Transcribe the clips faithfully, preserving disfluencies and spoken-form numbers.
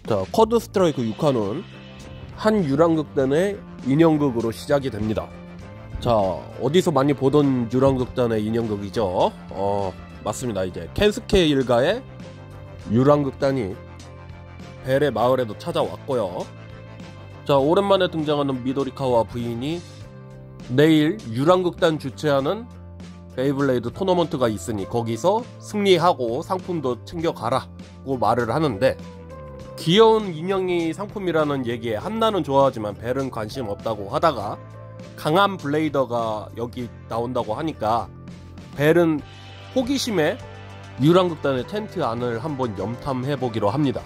자, 쿼드 스트라이크 육 화는 한 유랑극단의 인형극으로 시작이 됩니다. 자, 어디서 많이 보던 유랑극단의 인형극이죠. 어, 맞습니다. 이제 켄스케 일가의 유랑극단이 벨의 마을에도 찾아왔고요. 자, 오랜만에 등장하는 미도리카와 부인이 내일 유랑극단 주최하는 베이블레이드 토너먼트가 있으니 거기서 승리하고 상품도 챙겨가라고 말을 하는데, 귀여운 인형이 상품이라는 얘기에 한나는 좋아하지만 벨은 관심 없다고 하다가 강한 블레이더가 여기 나온다고 하니까 벨은 호기심에 유랑극단의 텐트 안을 한번 염탐해보기로 합니다.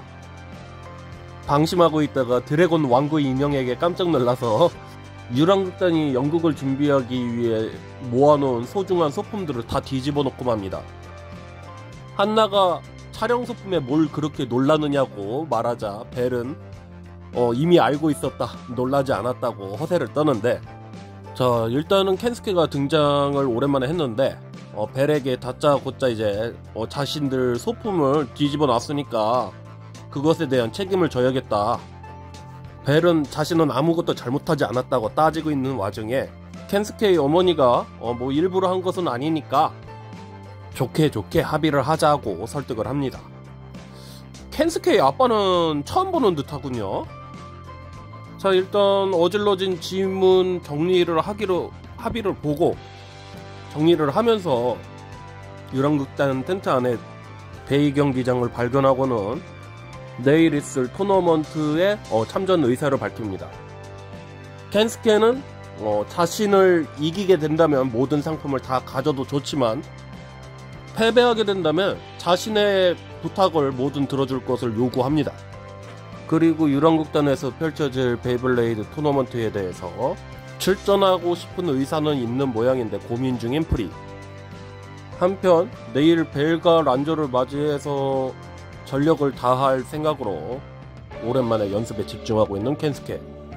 방심하고 있다가 드래곤 왕구 인형에게 깜짝 놀라서 유랑극단이 연극을 준비하기 위해 모아놓은 소중한 소품들을 다 뒤집어 놓고 맙니다. 한나가 촬영 소품에 뭘 그렇게 놀라느냐고 말하자 벨은 어, 이미 알고 있었다, 놀라지 않았다고 허세를 떠는데, 자, 일단은 켄스케가 등장을 오랜만에 했는데 어, 벨에게 다짜고짜 이제 어, 자신들 소품을 뒤집어 놨으니까 그것에 대한 책임을 져야겠다. 벨은 자신은 아무것도 잘못하지 않았다고 따지고 있는 와중에 켄스케의 어머니가 어, 뭐 일부러 한 것은 아니니까 좋게 좋게 합의를 하자고 설득을 합니다. 켄스케의 아빠는 처음 보는 듯 하군요. 자, 일단 어질러진 지문 정리를 하기로 합의를 보고 정리를 하면서 유랑극단 텐트 안에 베이 경기장을 발견하고는 내일 있을 토너먼트에 어, 참전 의사를 밝힙니다. 켄스케는 어, 자신을 이기게 된다면 모든 상품을 다 가져도 좋지만 패배하게 된다면 자신의 부탁을 뭐든 들어줄 것을 요구합니다. 그리고 유랑극단에서 펼쳐질 베이블레이드 토너먼트에 대해서 출전하고 싶은 의사는 있는 모양인데 고민 중인 프리. 한편 내일 벨과 란조를 맞이해서 전력을 다할 생각으로 오랜만에 연습에 집중하고 있는 켄스케.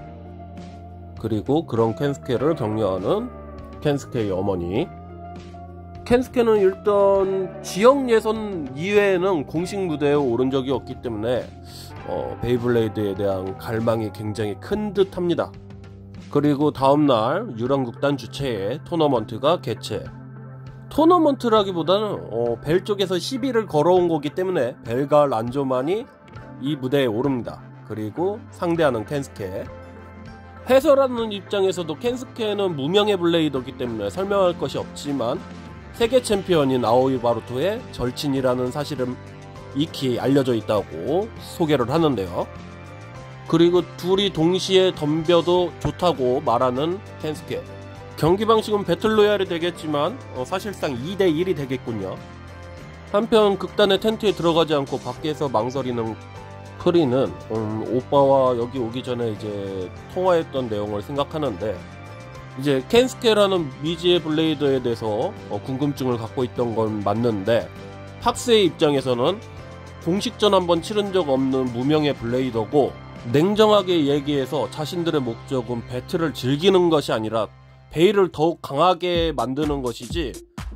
그리고 그런 켄스케를 격려하는 켄스케의 어머니. 켄스케는 일단 지역 예선 이외에는 공식 무대에 오른 적이 없기 때문에 어, 베이블레이드에 대한 갈망이 굉장히 큰 듯 합니다. 그리고 다음날 유랑극단 주최의 토너먼트가 개최. 토너먼트라기보다는 어, 벨 쪽에서 시비를 걸어온 거기 때문에 벨과 란조만이 이 무대에 오릅니다. 그리고 상대하는 켄스케. 해설하는 입장에서도 켄스케는 무명의 블레이더이기 때문에 설명할 것이 없지만 세계 챔피언인 아오이 바루토의 절친이라는 사실은 익히 알려져 있다고 소개를 하는데요. 그리고 둘이 동시에 덤벼도 좋다고 말하는 켄스케. 경기 방식은 배틀로얄이 되겠지만 어, 사실상 이 대 일이 되겠군요. 한편 극단의 텐트에 들어가지 않고 밖에서 망설이는 프리는 음, 오빠와 여기 오기 전에 이제 통화했던 내용을 생각하는데, 이제 켄스케라는 미지의 블레이더에 대해서 어, 궁금증을 갖고 있던 건 맞는데 팍스의 입장에서는 공식전 한번 치른 적 없는 무명의 블레이더고, 냉정하게 얘기해서 자신들의 목적은 배틀을 즐기는 것이 아니라 베일을 더욱 강하게 만드는 것이지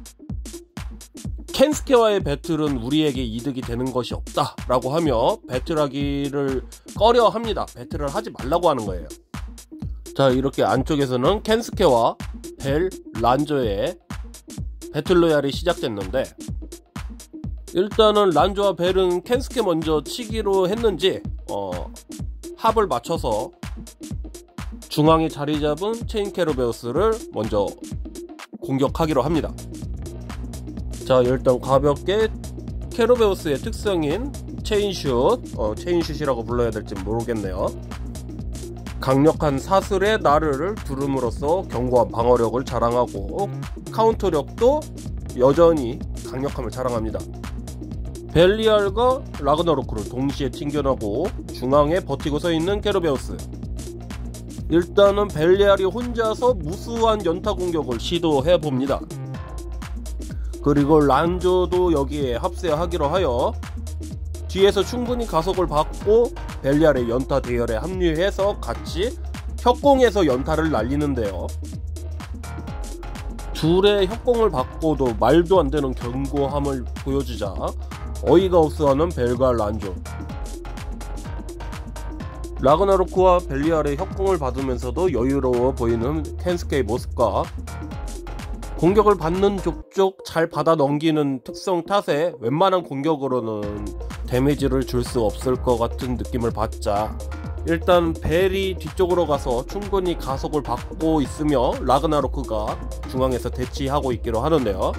켄스케와의 배틀은 우리에게 이득이 되는 것이 없다 라고 하며 배틀하기를 꺼려 합니다. 배틀을 하지 말라고 하는 거예요. 자, 이렇게 안쪽에서는 켄스케와 벨, 란조의 배틀로얄이 시작됐는데, 일단은 란조와 벨은 켄스케 먼저 치기로 했는지 어, 합을 맞춰서 중앙에 자리 잡은 체인 캐로베우스를 먼저 공격하기로 합니다. 자, 일단 가볍게 캐로베우스의 특성인 체인슛, 어, 체인슛이라고 불러야 될지 모르겠네요. 강력한 사슬의 나르를 두름으로써 견고한 방어력을 자랑하고 카운터력도 여전히 강력함을 자랑합니다. 벨리알과 라그나로크를 동시에 튕겨나고 중앙에 버티고 서 있는 캐로베우스. 일단은 벨리알이 혼자서 무수한 연타 공격을 시도해봅니다. 그리고 란조도 여기에 합세하기로 하여 뒤에서 충분히 가속을 받고 벨리알의 연타 대열에 합류해서 같이 협공에서 연타를 날리는데요. 둘의 협공을 받고도 말도 안 되는 견고함을 보여주자 어이가 없어하는 벨과 란조. 라그나로크와 벨리알의 협공을 받으면서도 여유로워 보이는 켄스케의 모습과 공격을 받는 족족 잘 받아 넘기는 특성 탓에 웬만한 공격으로는 데미지를 줄 수 없을 것 같은 느낌을 받자 일단 벨이 뒤쪽으로 가서 충분히 가속을 받고 있으며 라그나로크가 중앙에서 대치하고 있기로 하는데요.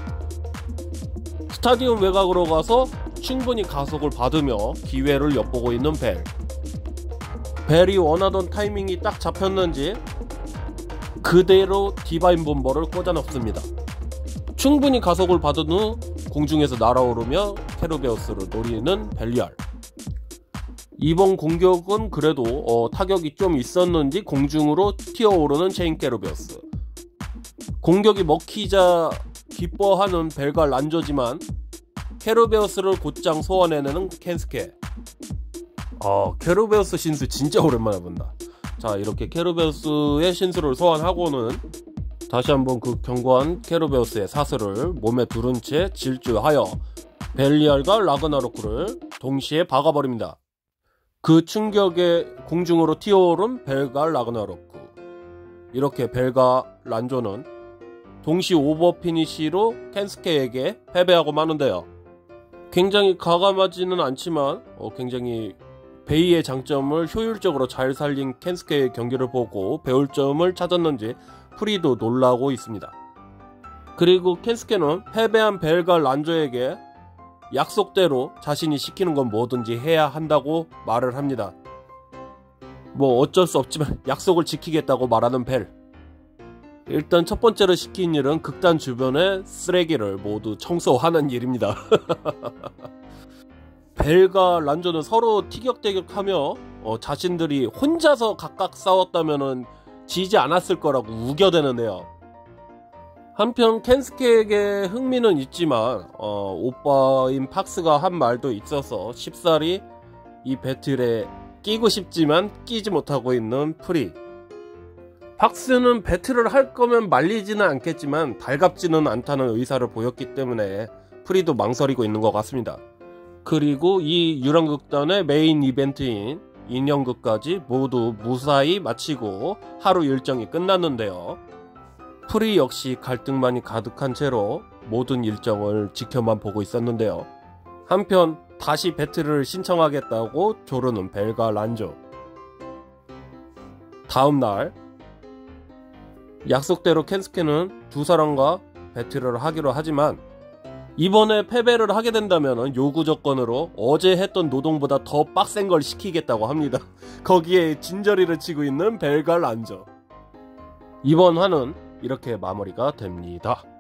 스타디움 외곽으로 가서 충분히 가속을 받으며 기회를 엿보고 있는 벨. 벨이 원하던 타이밍이 딱 잡혔는지 그대로 디바인 bomber를 꽂아 넣습니다. 충분히 가속을 받은 후 공중에서 날아오르며 케르베우스를 노리는 벨리알. 이번 공격은 그래도 어, 타격이 좀 있었는지 공중으로 튀어오르는 체인 케르베우스. 공격이 먹히자 기뻐하는 벨과 란조지만 케르베우스를 곧장 소환해내는 켄스케. 아, 케르베우스 신수 진짜 오랜만에 본다. 자, 이렇게 케르베우스의 신수를 소환하고는 다시 한번 그 견고한 케르베우스의 사슬을 몸에 두른 채 질주하여 벨리알과 라그나로크를 동시에 박아버립니다. 그 충격에 공중으로 튀어오른 벨과 라그나로크. 이렇게 벨과 란조는 동시 오버 피니시로 켄스케에게 패배하고 마는데요. 굉장히 가감하지는 않지만 어, 굉장히 베이의 장점을 효율적으로 잘 살린 켄스케의 경기를 보고 배울 점을 찾았는지 프리도 놀라고 있습니다. 그리고 켄스케는 패배한 벨과 란조에게 약속대로 자신이 시키는 건 뭐든지 해야 한다고 말을 합니다. 뭐 어쩔 수 없지만 약속을 지키겠다고 말하는 벨. 일단 첫 번째로 시킨 일은 극단 주변의 쓰레기를 모두 청소하는 일입니다. 벨과 란조는 서로 티격태격하며 어, 자신들이 혼자서 각각 싸웠다면 지지 않았을 거라고 우겨대는데요. 한편 켄스케에게 흥미는 있지만 어, 오빠인 팍스가 한 말도 있어서 쉽사리 이 배틀에 끼고 싶지만 끼지 못하고 있는 프리. 팍스는 배틀을 할 거면 말리지는 않겠지만 달갑지는 않다는 의사를 보였기 때문에 프리도 망설이고 있는 것 같습니다. 그리고 이 유랑극단의 메인 이벤트인 인형극까지 모두 무사히 마치고 하루 일정이 끝났는데요. 프리 역시 갈등만이 가득한 채로 모든 일정을 지켜만 보고 있었는데요. 한편 다시 배틀을 신청하겠다고 조르는 벨과 란조. 다음날 약속대로 켄스케는 두 사람과 배틀을 하기로 하지만 이번에 패배를 하게 된다면 요구 조건으로 어제 했던 노동보다 더 빡센 걸 시키겠다고 합니다. 거기에 진저리를 치고 있는 벨과 란조. 이번 화는 이렇게 마무리가 됩니다.